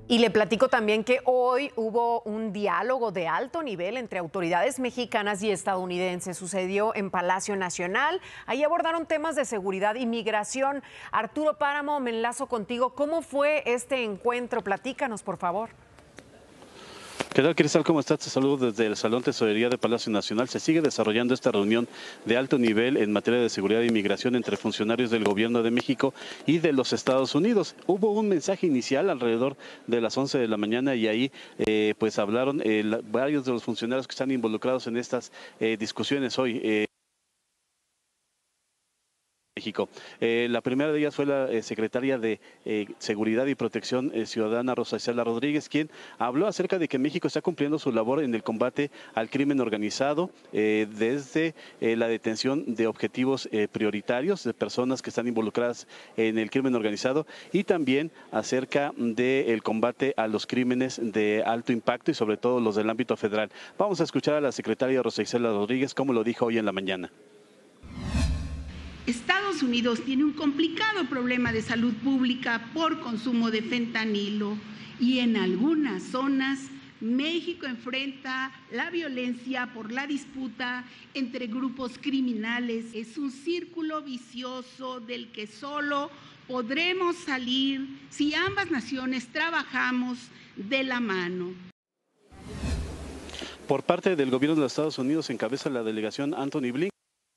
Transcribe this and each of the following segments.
Y le platico también que hoy hubo un diálogo de alto nivel entre autoridades mexicanas y estadounidenses. Sucedió en Palacio Nacional. Ahí abordaron temas de seguridad y migración. Arturo Páramo, me enlazo contigo. ¿Cómo fue este encuentro? Platícanos, por favor. ¿Qué tal, Cristal? ¿Cómo estás? Te saludo desde el Salón Tesorería de Palacio Nacional. Se sigue desarrollando esta reunión de alto nivel en materia de seguridad e inmigración entre funcionarios del Gobierno de México y de los Estados Unidos. Hubo un mensaje inicial alrededor de las 11 de la mañana y ahí pues hablaron varios de los funcionarios que están involucrados en estas discusiones hoy. México. La primera de ellas fue la secretaria de Seguridad y Protección Ciudadana, Rosa Isela Rodríguez, quien habló acerca de que México está cumpliendo su labor en el combate al crimen organizado, desde la detención de objetivos prioritarios de personas que están involucradas en el crimen organizado y también acerca del combate a los crímenes de alto impacto y sobre todo los del ámbito federal. Vamos a escuchar a la secretaria Rosa Isela Rodríguez, como lo dijo hoy en la mañana. Estados Unidos tiene un complicado problema de salud pública por consumo de fentanilo y en algunas zonas México enfrenta la violencia por la disputa entre grupos criminales. Es un círculo vicioso del que solo podremos salir si ambas naciones trabajamos de la mano. Por parte del gobierno de los Estados Unidos encabeza la delegación Antony Blinken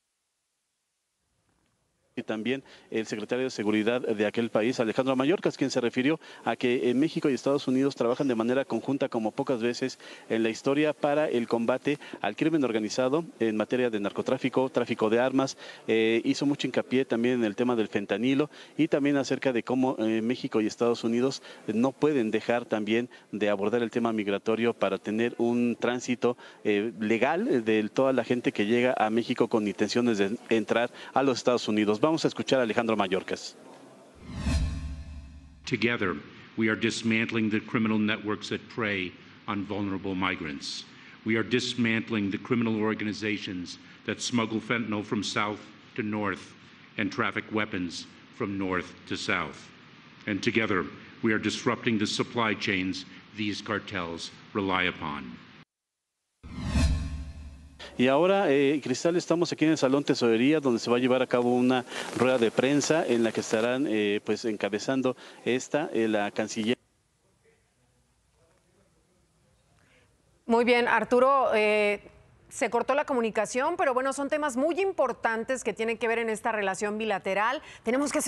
y también el secretario de Seguridad de aquel país, Alejandro Mayorkas, quien se refirió a que México y Estados Unidos trabajan de manera conjunta como pocas veces en la historia para el combate al crimen organizado en materia de narcotráfico, tráfico de armas. Hizo mucho hincapié también en el tema del fentanilo y también acerca de cómo México y Estados Unidos no pueden dejar también de abordar el tema migratorio para tener un tránsito legal de toda la gente que llega a México con intenciones de entrar a los Estados Unidos. Vamos a escuchar a Alejandro Mayorkas. Together, we are dismantling the criminal networks that prey on vulnerable migrants. We are dismantling the criminal organizations that smuggle fentanyl from south to north and traffic weapons from north to south. And together, we are disrupting the supply chains these cartels rely upon. Y ahora, Cristal, estamos aquí en el Salón Tesorería, donde se va a llevar a cabo una rueda de prensa en la que estarán pues encabezando la canciller. Muy bien, Arturo, se cortó la comunicación, pero bueno, son temas muy importantes que tienen que ver en esta relación bilateral. Tenemos que